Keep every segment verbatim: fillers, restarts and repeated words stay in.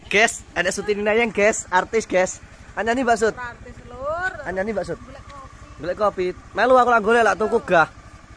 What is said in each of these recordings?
Guys, ada Sutini Nayang guys, artis guys. Anyani Mbak Sut. Artis lur. Anyani Mbak Sut. Golek kopi. Golek kopi. Melu aku lak golek lak tuku gah.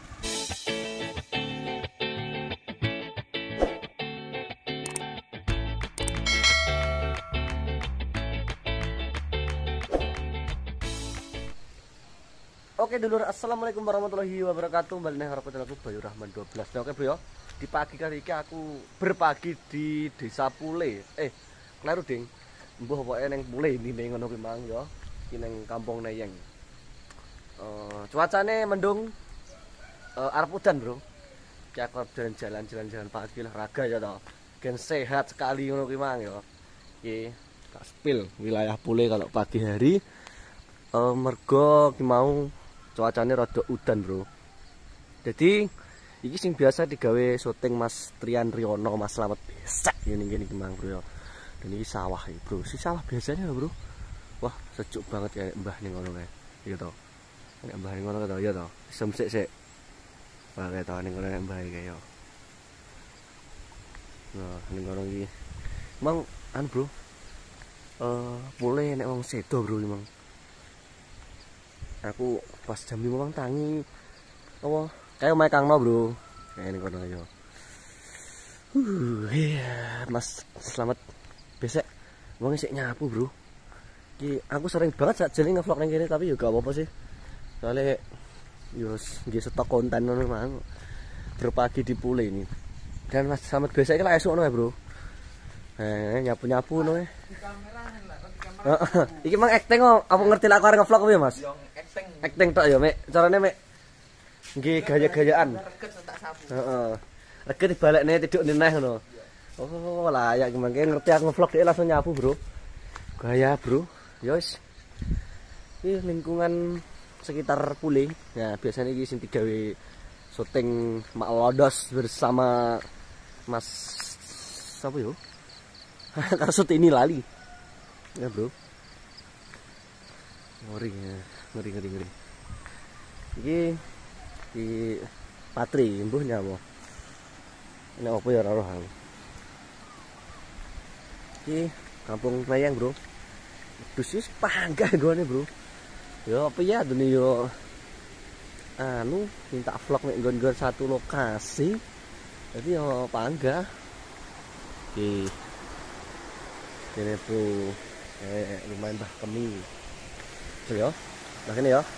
Oke dulur, assalamualaikum warahmatullahi wabarakatuh. Kembali nih harapan aku Bayu Rahman dua belas. Nah, oke bro, di pagi kali ini aku berpagi di Desa Pule. Eh, kleru ding. Mbuh pokoke ning Pule ini ning ngono kuwi mang ya. Iki ning Kampung Neyeng. Uh, cuacane mendung. Uh, arep udan, Bro. Ki aku jalan-jalan jalan-jalan pagi lah raga ya toh. Gen sehat sekali ngono kuwi mang ya. Iki tak spill wilayah Pule kalau pagi hari. Uh, mergo ki mau cuacanya rada udan, Bro. Jadi iki sing biasa digawe syuting Mas Trian Riono, Mas Slamet Besek ngene ngene iki mang, Bro ya. Dan ini sawah ya, Bro. Si sawah biasanya lho, Bro. Wah, sejuk banget kayak mbah ning ngono kae. Iya to. Nek mbah ning ngono to, iya to. Semsik sik. Wah, kayak to ning ngono nek mbah iki ya. Nah, ning ngono iki. Mang an, Bro. Eh, Pule nek wong sedo, Bro, mang. Aku pas jam lima mang tangi apa kayak omahe Kang No, Bro. Kayak ning kono ya. Uh, iya, Mas Slamet Besek. Wong sik nyapu, Bro. Ki aku sering banget sak jane ngevlog ning kene tapi yo gak apa-apa sih. Soale yo nggih stok konten ngono mang. Berpagi di Pule ini. Dan Mas Slamet Besek iki lak esuk ngono ya, Bro. Eh, nyapu-nyapu ngono e. Heeh. Iki mang acting kok apa ngerti lak arep ngevlog apa ya, Mas? Acting. Acting tok ya, Mek. Carane Mek nggih gaya-gayaan. Reget tak sapu. Heeh. Reget dibalekne tiduk neh ngono. Oh, layak gimana ngerti aku ngevlog dia langsung nyapu, Bro. Gaya, Bro. Ya wis. Iki lingkungan sekitar Pule. Ya, biasanya iki sing digawe syuting Mak Lodos bersama Mas siapa yo? Karena syuting ini lali. Ya, Bro. Ngeri ya. Ngeri ngeri ngeri. Iki di Patri mbuhnya apa? Ini apa ya ora roh aku. Iki Kampung Neyeng, Bro. Dus wis panggah gone, Bro. Yo apa ya dene yo anu minta vlog nek nggon-nggon satu lokasi. Jadi yo panggah. Iki kene Bro. Eh lumayan bah kemi. Tuh yo. Nah kene yo.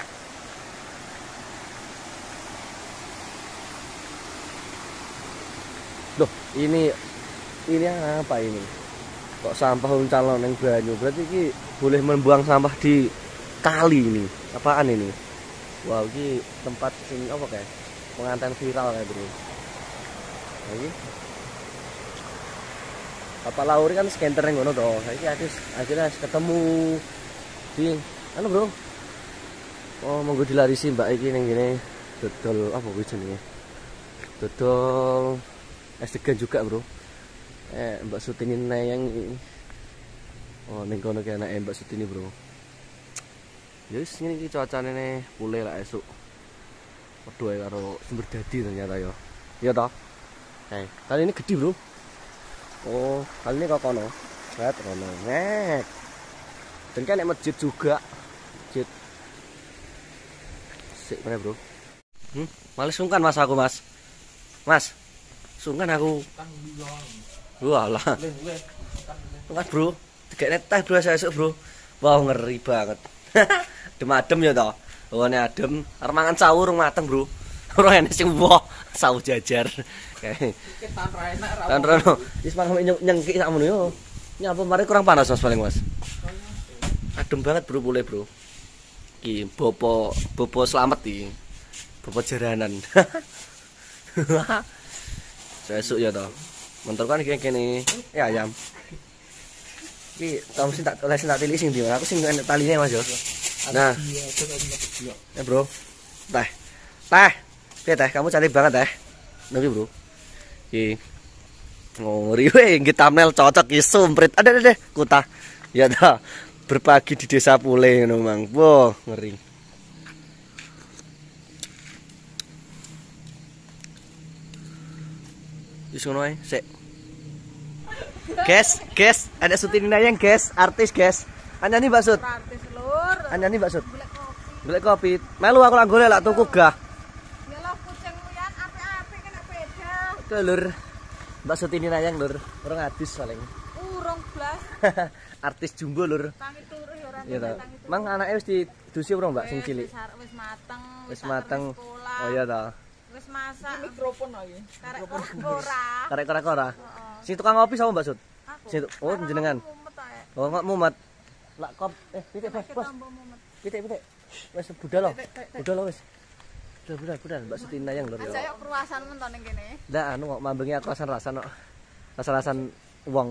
Loh, ini ini apa ini? Kok sampah uncalon yang banyu? Berarti ini boleh membuang sampah di kali ini. Apaan ini? Wow, ini tempat sing apa kayak pengantin viral kayak Bro. Nah, ini Bapak Lauri kan skenter yang ngono toh. Saiki akhirnya ketemu di anu, Bro. Oh, monggo dilarisi Mbak iki ning kene dodol apa kuwi jenenge? Dodol es degan juga, Bro. Eh, Mbak Sutini Nayang ini. Oh, ning kono ki anake Mbak Sutini, Bro. Ya wis ngene iki cuacane ne Pule lah esuk. Padha karo Sumber Dadi ternyata ya. Iya toh? Eh, kali ini gede, Bro. Oh, kali ini kok kono. Lihat kono. Nek. Dan kan nek masjid juga. Masjid. Sik mana, Bro? Hmm, males sungkan Mas aku, Mas. Mas. Sungkan aku. Walah. Sungkan, Bro. Digekne teh, Bro, esuk, Bro. Wow, ngeri banget. Adem-adem ya toh. Oh, ini adem. Arep mangan sahur mateng, Bro. Ora enek sing woh, sahur jajar. Kayak Tan ra enak ra. Tan rono. Wis mangan nyengkik sakmono yo. Nyapa mari kurang panas Mas paling, Mas. Adem banget, Bro, Pule, Bro. Iki bopo bopo Slamet iki. Bopo jaranan. Sesuk ya toh. Mentor kan iki kene eh ayam. Iki kamu sing tak oleh sing tak tilik sing ndi? Aku sing enek taline, Mas yo. Nah. Ya, Bro. Teh. Teh. Piye teh? Kamu cantik banget, Teh. Nanti, Bro. Iki ngori we nggih thumbnail cocok iki sumprit. Ada ada kutah. Ya toh. Berpagi di Desa Pule ngono, Mang. Wah, ngeri. Wis ngono ae, sik. Guys, guys, ada Sutini Nayang, guys, artis, guys. Anyani Mbak Sut. Artis lur. Anyani Mbak Sut. Golek kopi. Golek kopi. Melu aku lak golek lak tuku gah. Ya lo kucingmu yan apik-apik kena beda. Oke, Lur. Mbak Sutini Nayang, Lur. Orang adis paling. Urung blas. Artis jumbo, Lur. Tangi turu ya ora Iya ta. tangi turu. Mang anake wis didusi ora, Mbak, sing Wis, cilik? Wis har- wis mateng. Wis tak mateng. terus sekolah, Oh iya ta. Wis masak. Mikrofon lagi. Karek ora. Karek-karek ora. Sing tukang ngopi sapa, Mbak Sut? Aku. Sing oh jenengan. Mumet ae. Oh, nggak mumet. Lak kop eh pitik bos, bos. Tambah mumet. Pitik pitik. Wis budal loh. Budal loh wis. Budal budal budal Mbak Sutini Nayang lho. Aja yuk perluasan men to ning kene. Ndak anu kok mambengi aku rasan-rasan kok. Rasan-rasan wong.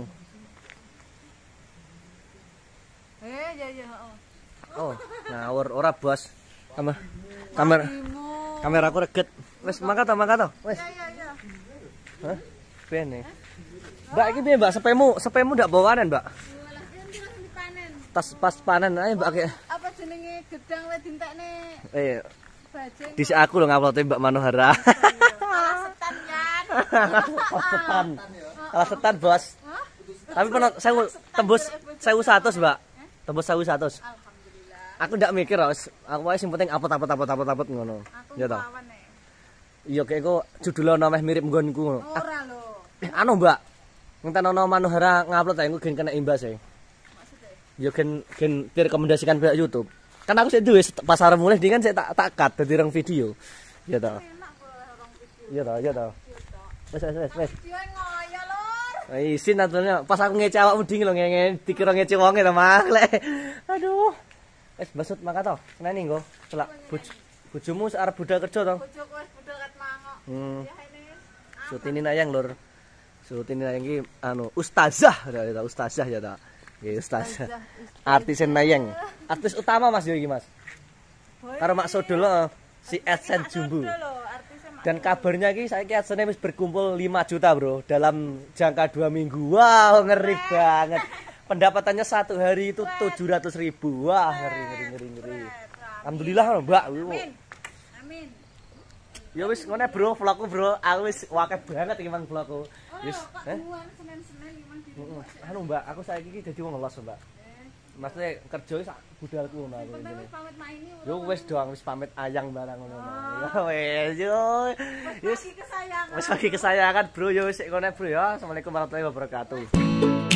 Eh ya ya heeh. Oh, ngawur ora bos. Kamera kamera Imu. kameraku reget. Wis mangkat to mangkat to. Wis. Ya ya ya. Hah? Bene. Mbak iki piye Mbak? Sepemu, sepemu ndak bawanan, Mbak? Walah iki langsung dipanen. Tas pas panen ae Mbak kayak. Apa jenenge gedang wis dintekne Eh, bajing. dhisik aku lho ngupload Mbak Manohara. Alah setan kan. Kalah setan. Kalah setan, Bos. Hah? Tapi pernah saya tembus sewu seratus, Mbak. Tembus sewu seratus. Alhamdulillah. Aku ndak mikir, Ros. Aku wae sing penting apot apot apot apot apot ngono. Aku Ya toh. lawan nek. Iya kayak kok judulnya namanya mirip nggonku ngono. Ora lho. Eh, anu, Mbak. Ngentenono Manohara ngupload ae engko gen kena imbas ae. Maksudnya? Ya gen gen direkomendasikan pihak YouTube. Kan aku sik duwe pasar mulai di kan sik tak tak cut dadi rong video. Ya toh. Enak kok orang video. Iya toh, iya toh. Wes wes wes wes. Video ngoyo lur. Nah, isin aturannya pas aku ngece awakmu dingin lho ngene dikira ngece wonge to Mak. Lek. Aduh. Wes basut mangkat to. Seneni nggo. Celak boj bojomu arep budal kerja to. Bojoku wis budal kat mangok. Hmm. Ya ini. Sutini Nayang lur. Sutini Nayang iki anu ustazah ya ta ustazah ya ta. Nggih ustazah. Artis Nayang. Artis utama Mas yo iki Mas. Karo Mak Sodol heeh. Si Adsen Jumbo. Dan kabarnya ki saiki adsense wis berkumpul lima juta, Bro, dalam jangka dua minggu. Wow, ngeri banget. Pendapatannya satu hari itu tujuh ratus ribu. Wah, ngeri ngeri ngeri ngeri. Alhamdulillah, Mbak. Amin. Amin. Ya wis ngene, Bro, vlogku, Bro. Aku wis akeh banget iki mang vlogku. Oh, Wis, kok eh? buang Senin-Senin memang di rumah. Anu, Mbak, aku saiki iki dadi wong los, Mbak. Maksudnya kerja sak budalku ngono aku Penting ngene. wis pamit maini. Yo wis doang wis pamit ayang barang ngono. Ya wis yo. Wis Lagi kesayangan. wis lagi kesayangan, Bro. Yo wis ngene, Bro ya. Assalamualaikum warahmatullahi wabarakatuh.